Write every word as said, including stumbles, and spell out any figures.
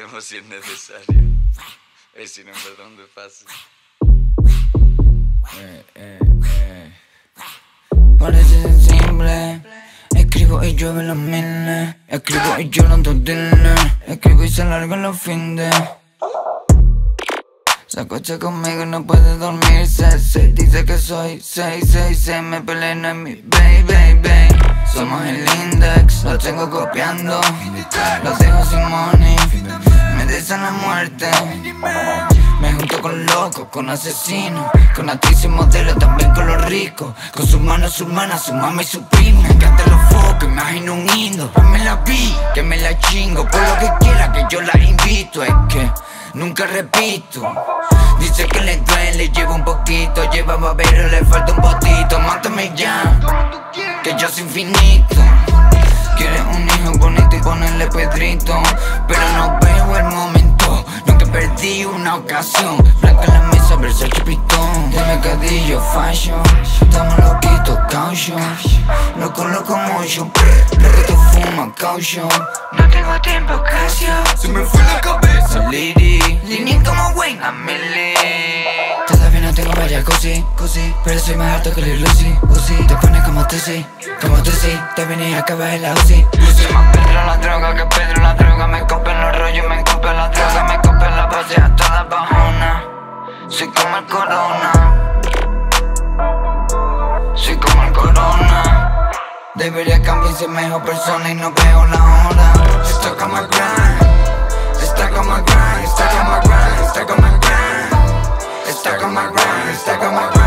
como si es necesario. Es sin un perdón de fácil. Eh, eh, eh. Parece simple. Escribo y llueve los miles. Escribo y lloran tus diles. Escribo y se largan los fines. Se acuesta conmigo y no puede dormirse. Se dice que soy seis seis seis. Me peleé, no es mi baby, baby. Somos el index, lo tengo copiando. Los dejo sin money, me desean la muerte. Me junto con locos, con asesinos, con actrices y modelos, también con los ricos. Con sus manos, sus manos, su mamá y su prima. Me encantan los focos, imagino un indo. Pues me la vi, que me la chingo. Por lo que quiera que yo la invito. Es que nunca repito. Dice que le duele, lleva un poquito. Lleva babero, le falta un potito. Mátame ya, que yo soy infinito. Quieres un hijo bonito y ponerle Pedrito, pero no veo el momento. Nunca perdí una ocasión. Blanca en la mesa, Versace Pitón. De mercadillo, fashion. Estamos loquitos, caution. Loco, loco, motion. Lo que tú fumas, caution. No tengo tiempo, Casio. Se me fue la cabeza, Lady. Línea como Wayne, a Millie. Todavía no tengo varias cosas, cosas, pero soy más alto que Lil Lucy, Uzi. Te pones como tú sí, como tú sí. Te vienes a acabar en la Uzi, Uzi. Soy más Pedro la droga que Pedro la droga. Me copian los rollos, me copian la droga. Me copian la base a toda bajona. Soy como el corona. Soy como el corona. Debería cambiar y ser mejor persona y no veo la hora. Estoy como el grind. Está como el grind. Está como el grind. Está como el grind. Está como el grind. Está como el grind.